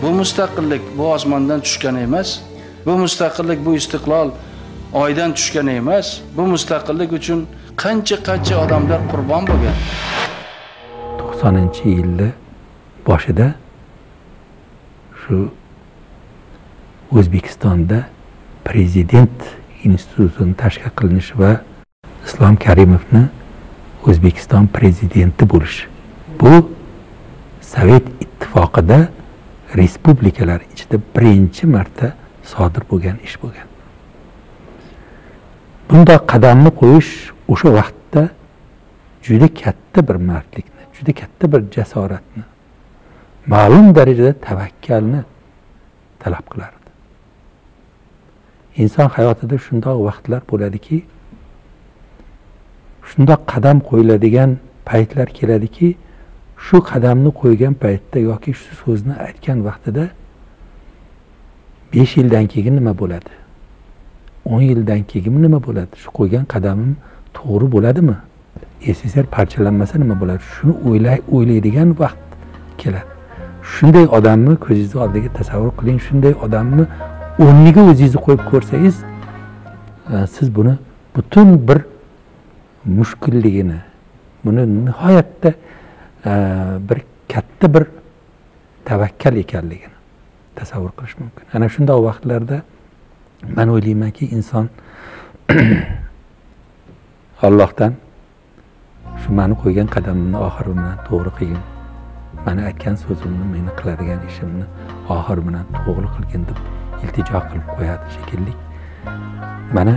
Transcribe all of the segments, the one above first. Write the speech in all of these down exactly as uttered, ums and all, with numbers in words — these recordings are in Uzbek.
Bu mustaqillik bu osmondan tushgan emas. Bu mustaqillik bu istiqlol oydan tushgan emas. Bu mustaqillik uchun qancha-qancha odamlar qurbon bo'lgan. to'qsoninchi yilda boshida shu O'zbekistonda prezident institutini tashkil qilinishi va Islom Karimovni O'zbekiston prezidenti bo'lishi. Bu Sovet ittifoqida respublikalar ichida birinchi marta sodir bo'lgan ish bo'lgan. Bunday qadamni qo'yish o'sha vaqtda juda katta bir mardlikni, juda katta bir jasoratni, ma'lum darajada tavakkalni talab qilardi. Inson hayotida shunday vaqtlar bo'ladiki, shunday qadam qo'yiladigan paytlar keladiki, shu qadamni qo'ygan paytda yoki shu so'zni aytgan vaqtida besh yildan keyin nima bo'ladi? o'n yildan keyin nima bo'ladi? Shu qo'ygan qadamim to'g'ri bo'ladimi? S S R parchalanmasa nima bo'ladi? Shuni o'ylay o'ylaydigan vaqt keladi. Shunday odamni ko'zingiz oldiga tasavvur qiling, shunday odamni o'rniga o'zingizni qo'yib ko'rsangiz, siz buni butun bir mushkulligini, buni nihoyatda bir katta bir tavakkal ekanligini tasavvur qilish mumkin. Ana shunday vaqtlarda men o'ylaymanki, inson Allohdan shu meni qo'ygan qadamimni oxiri bilan to'g'ri qilgin, meni aytgan so'zimni, meni qiladigan ishimni oxiri bilan to'g'ri qilgin deb iltijo qilib qo'yadi shekilli. Mana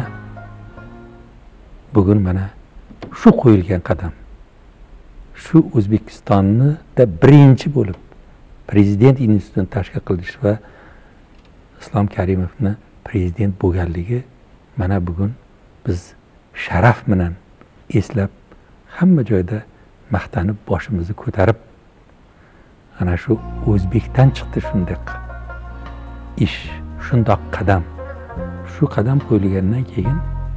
bugun mana shu qo'yilgan qadam, shu O'zbekistonni da birinchi bo'lib prezident institutini tashkil qilish va Islom Karimovni prezident bo'lganligi mana bugun biz sharaf bilan eslab, hamma joyda maqtanib, boshimizni ko'tarib, ana shu O'zbekdan chiqdi shunday ish, shunday qadam. Shu qadam qo'yilgandan keyin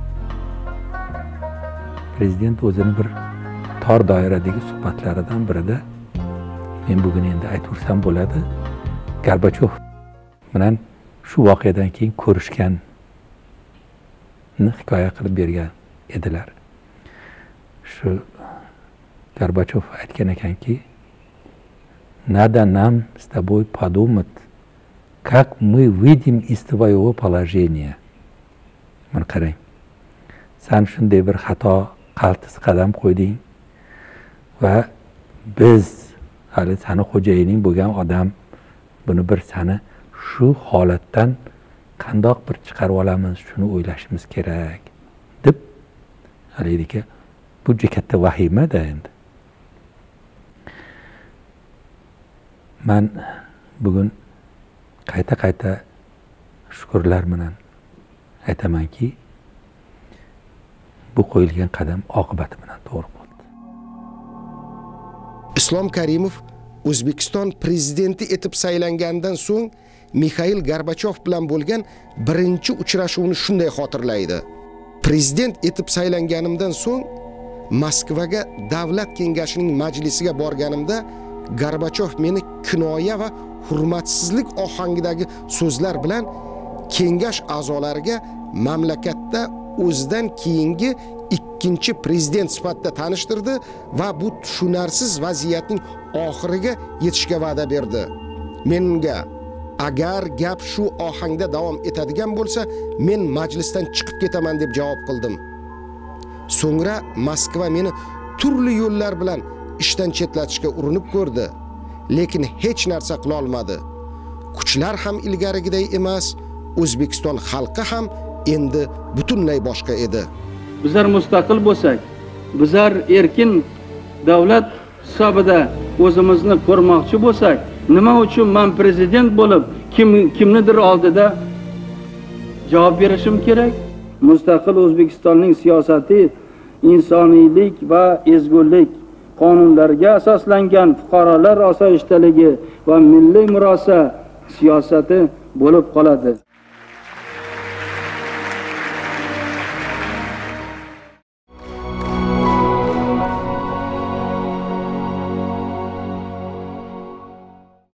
prezident o'zini bir tor doiradagi suhbatlaridan birida, men bugun endi aytvursam bo'ladi, Gorbachov bilan shu voqeadan keyin ko'rishganni hikoya qilib bergan edilar. Shu Gorbachov aytgan ekanki, надо нам с тобой подумать, как мы выйдем из твоего положения. Mana qarang, sen shunday bir xato, qaltis qadam qo'yding va biz hali seni xo'jayining bo'lgan odam buni bir seni shu holatdan qandoq bir chiqarib olamiz, shuni o'ylashimiz kerak deb haligi bu juda katta vahimada endi. Men bugun qayta-qayta shukrlar bilan aytamanki, bu qo'yilgan qadam oqibati bilan to'g'ri bo'ldi. Islom Karimov O'zbekiston prezidenti etib saylangandan so'ng Mikhail Gorbachov bilan bo'lgan birinchi uchrashuvni shunday xotirlaydi. Prezident etib saylanganimdan so'ng Moskvaga davlat kengashining majlisiga borganimda Gorbachov meni kinoya va hurmatsizlik ohangidagi so'zlar bilan kengash a'zolariga mamlakatda o'zidan keyingi ikkinchi prezident sifatida tanishtirdi va bu tushunarsiz vaziyatning oxiriga yetishga va'da berdi. Menga agar gap shu ohangda davom etadigan bo'lsa, men majlisdan chiqib ketaman deb javob qildim. So'ngra Moskva meni turli yo'llar bilan ishdan chetlatishga urinib ko'rdi, lekin hech narsa qila olmadi. Kuchlar ham ilgarigiday emas, O'zbekiston xalqi ham endi butunlay boshqa edi. Bizlar mustaqil bo'lsak, bizlar erkin davlat hisobida o'zimizni ko'rmoqchi bo'lsak, nima uchun men prezident bo'lib, kim kimnidir oldida javob berishim kerak? Mustaqil O'zbekistonning siyosati insoniylik va ezgulik, qonunlarga asoslangan fuqarolar osoyishtaligi va milliy murosa siyosati bo'lib qoladi.